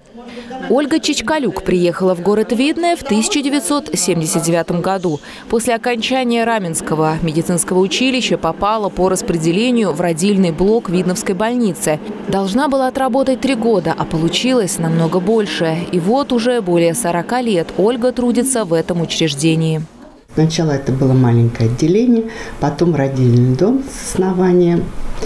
Ольга Чичкалюк приехала в город Видное в 1979 году. После окончания Раменского медицинского училища попала по распределению в родильный блок Видновской больницы. Должна была отработать 3 года, а получилось намного больше. И вот уже более 40 лет Ольга трудится в этом учреждении. Сначала это было маленькое отделение, потом родильный дом с основания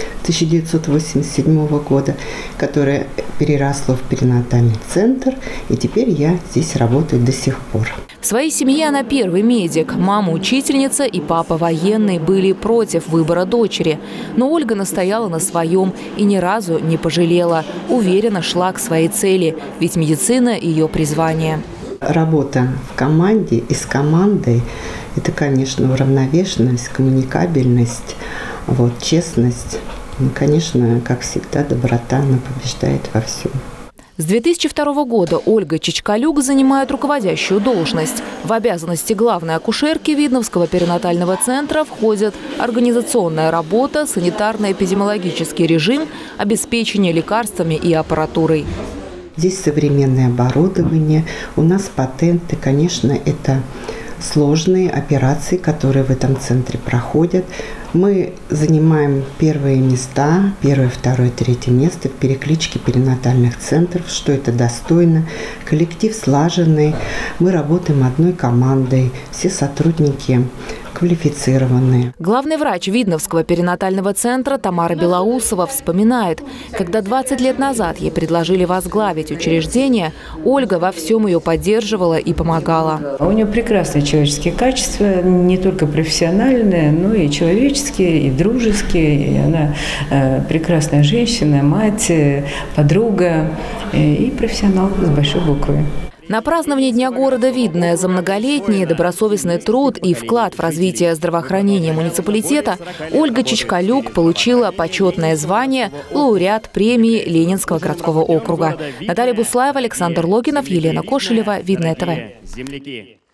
1987 года, которое переросло в перинатальный центр, и теперь я здесь работаю до сих пор. В своей семье она первый медик. Мама учительница и папа военный были против выбора дочери. Но Ольга настояла на своем и ни разу не пожалела. Уверенно шла к своей цели, ведь медицина – ее призвание. Работа в команде и с командой – это, конечно, уравновешенность, коммуникабельность, честность. И, конечно, как всегда, доброта, она побеждает во всем. С 2002 года Ольга Чичкалюк занимает руководящую должность. В обязанности главной акушерки Видновского перинатального центра входят организационная работа, санитарно-эпидемиологический режим, обеспечение лекарствами и аппаратурой. Здесь современное оборудование, у нас патенты, конечно, это сложные операции, которые в этом центре проходят. Мы занимаем первые места, 1, 2, 3 место в перекличке перинатальных центров, что это достойно. Коллектив слаженный, мы работаем одной командой, все сотрудники квалифицированные. Главный врач Видновского перинатального центра Тамара Белоусова вспоминает, когда 20 лет назад ей предложили возглавить учреждение, Ольга во всем ее поддерживала и помогала. У нее прекрасные человеческие качества, не только профессиональные, но и человеческие, и дружеские. И она прекрасная женщина, мать, подруга и профессионал с большой буквы. На праздновании Дня города Видное за многолетний добросовестный труд и вклад в развитие здравоохранения муниципалитета Ольга Чичкалюк получила почетное звание лауреат премии Ленинского городского округа. Наталья Буслаева, Александр Логинов, Елена Кошелева, Видное ТВ.